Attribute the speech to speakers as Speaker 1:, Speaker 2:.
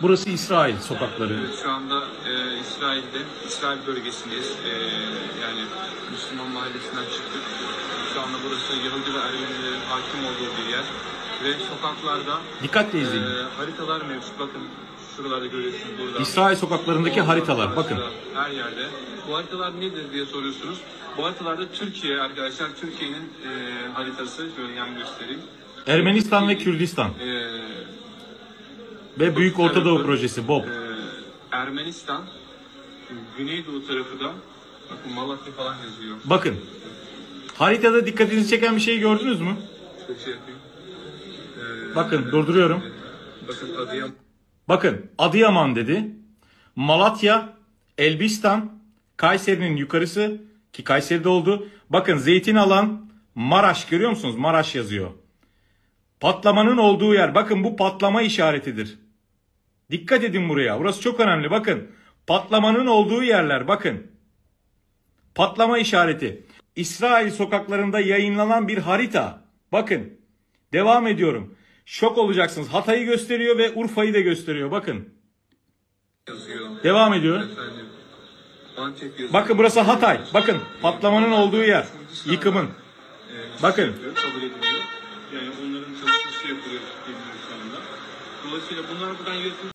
Speaker 1: Burası İsrail sokakları.
Speaker 2: Evet, şu anda İsrail bölgesindeyiz. Yani Müslüman mahallesinden çıktık. Şu anda burası Yahudi ve Ermenilerin hakim olduğu bir yer. Ve sokaklarda
Speaker 1: Dikkatle izleyin.
Speaker 2: haritalar mevcut. Bakın şuralarda görüyorsunuz burada.
Speaker 1: İsrail sokaklarındaki haritalar. Bakın.
Speaker 2: Her yerde. Bu haritalar nedir diye soruyorsunuz. Bu haritalarda Türkiye arkadaşlar. Türkiye'nin haritası. Şöyle yan göstereyim.
Speaker 1: Ermenistan ve Kürdistan. Ve Büyük Orta Doğu Projesi BOP.
Speaker 2: Ermenistan, Güneydoğu tarafı da bakın Malatya falan yazıyor.
Speaker 1: Bakın. Haritada dikkatinizi çeken bir şey gördünüz mü? Bakın durduruyorum.
Speaker 2: Bakın Adıyaman.
Speaker 1: Bakın Adıyaman dedi. Malatya, Elbistan, Kayseri'nin yukarısı ki Kayseri'de oldu. Bakın Zeytinalan, Maraş görüyor musunuz? Maraş yazıyor. Patlamanın olduğu yer. Bakın bu patlama işaretidir. Dikkat edin buraya. Burası çok önemli. Bakın. Patlamanın olduğu yerler. Bakın. Patlama işareti. İsrail sokaklarında yayınlanan bir harita. Bakın. Devam ediyorum. Şok olacaksınız. Hatay'ı gösteriyor ve Urfa'yı da gösteriyor. Bakın.
Speaker 2: Yazıyor.
Speaker 1: Devam ediyor.
Speaker 2: Efendim, Antep yazıyor.
Speaker 1: Bakın burası Hatay. Bakın. Patlamanın olduğu yer. Yıkımın. Bakın.
Speaker 2: Kabul ediliyor. Yani onların çalışması yapılıyor şu anda. Dolayısıyla bunlar buradan yönetim